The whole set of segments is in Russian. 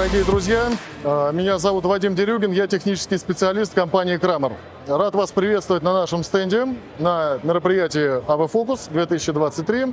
дорогие друзья! Меня зовут Вадим Дерюгин, я технический специалист компании Kramer. Рад вас приветствовать на нашем стенде на мероприятии AV Focus 2023.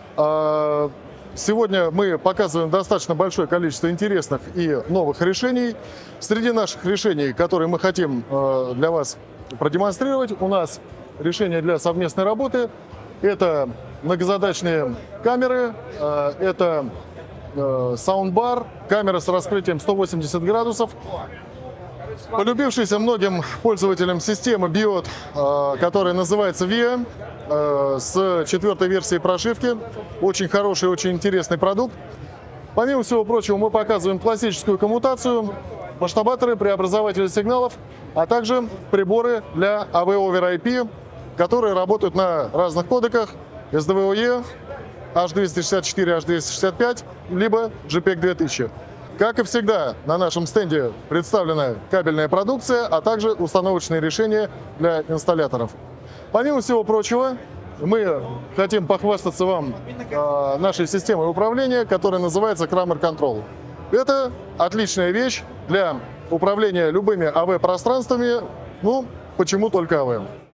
Сегодня мы показываем достаточно большое количество интересных и новых решений. Среди наших решений, которые мы хотим для вас продемонстрировать, у нас решения для совместной работы. Это многозадачные камеры, это саундбар, камера с раскрытием 180 градусов. Полюбившаяся многим пользователям система Biot, которая называется VIA, с 4-й версией прошивки. Очень хороший, очень интересный продукт. Помимо всего прочего, мы показываем классическую коммутацию, масштабаторы, преобразователи сигналов, а также приборы для AV over IP, которые работают на разных кодеках SDVoE, H264, H265, либо JPEG 2000. Как и всегда, на нашем стенде представлена кабельная продукция, а также установочные решения для инсталляторов. Помимо всего прочего, мы хотим похвастаться вам нашей системой управления, которая называется Kramer Control. Это отличная вещь для управления любыми AV-пространствами, ну, почему только AV.